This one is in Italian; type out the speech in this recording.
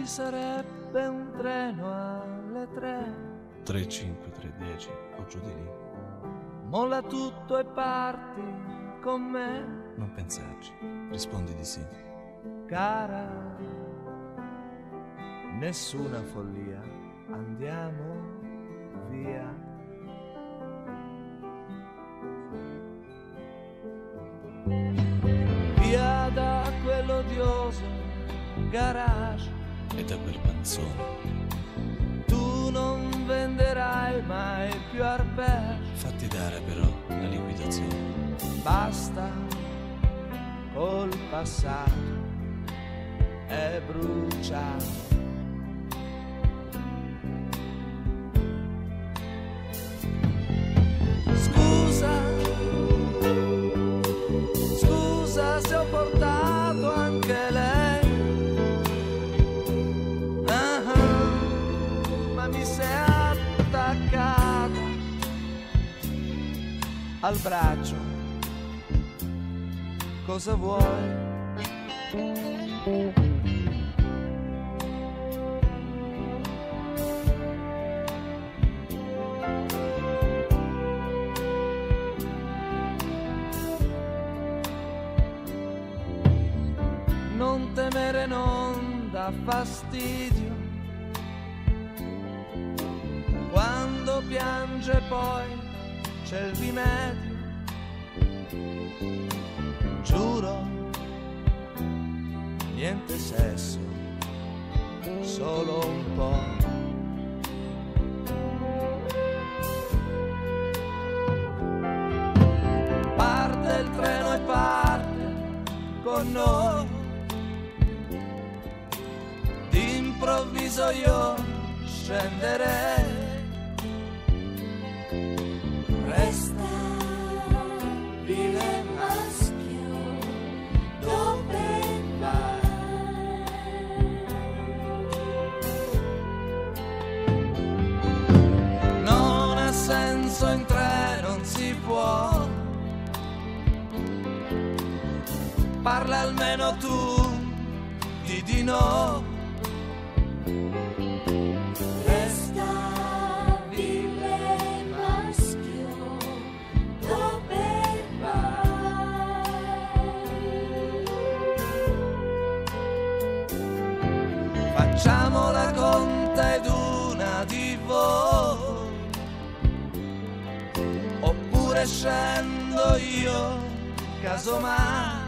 ci sarebbe un treno alle 3. 3, 5, 3, 10 o giù di lì. Molla tutto e parti con me. Non pensarci, rispondi di sì. Cara, nessuna follia, andiamo via. Via da quell'odioso garage E da quel panzone. tu non venderai mai più arpeggi. Fatti dare però la liquidazione. Basta col passato, è bruciato. Scusa se ho portato anche lei. Ma mi sei attaccata al braccio. Cosa vuoi? Non temere, non dà fastidio. Quando piange poi c'è il rimedio. Giuro, niente sesso, solo un po'. Parte il treno e parte con noi. D'improvviso io scenderei. Resta, vive maschio, dove vai? Non ha senso in tre, non si può. Parla almeno tu, di no. Facciamo la conta ed una di voi, oppure scendo io, casomai.